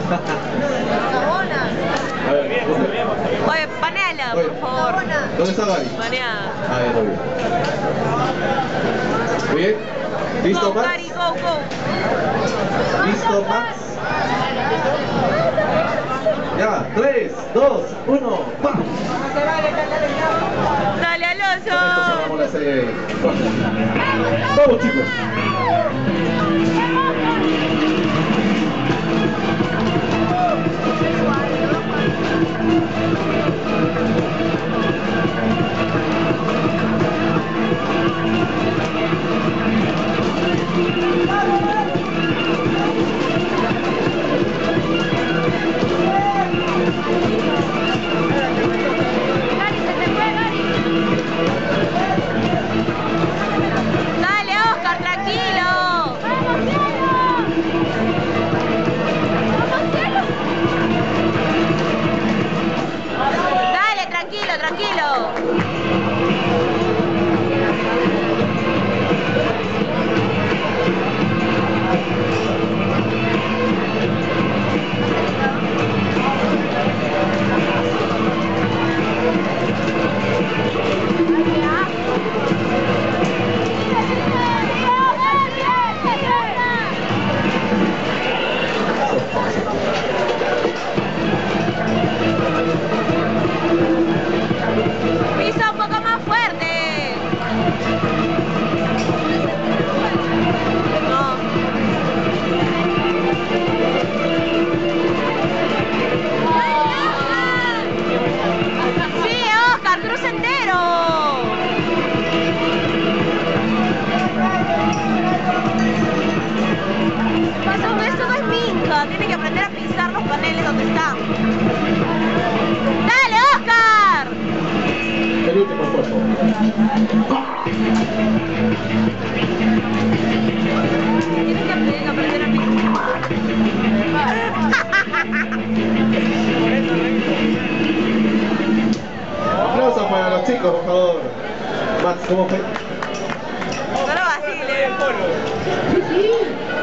A ver, Oye, paneala, oye, por favor. ¿dónde está Gary? Paneada. Ah, ya lo vi. Muy bien. ¿Listo, Go, Max? Gary, go, go. ¿Listo, Max? Ya, 3, 2, 1, ¡pam! Dale, Con esto Alonso. cerramos la serie de cuartos. ¡Vamos, chicos! Dale, Oscar, tranquilo. Dale, tranquilo, tranquilo. Pisa un poco más fuerte. No. Sí, Oscar, cruza entero. Eso no es minca, tiene que aprender a pisar los paneles donde están. ¡Dale, Oscar! El último esfuerzo. Tienes que aprender a pisar. Aplausos para los chicos, por favor. Max, ¿cómo fue? No lo vaciles.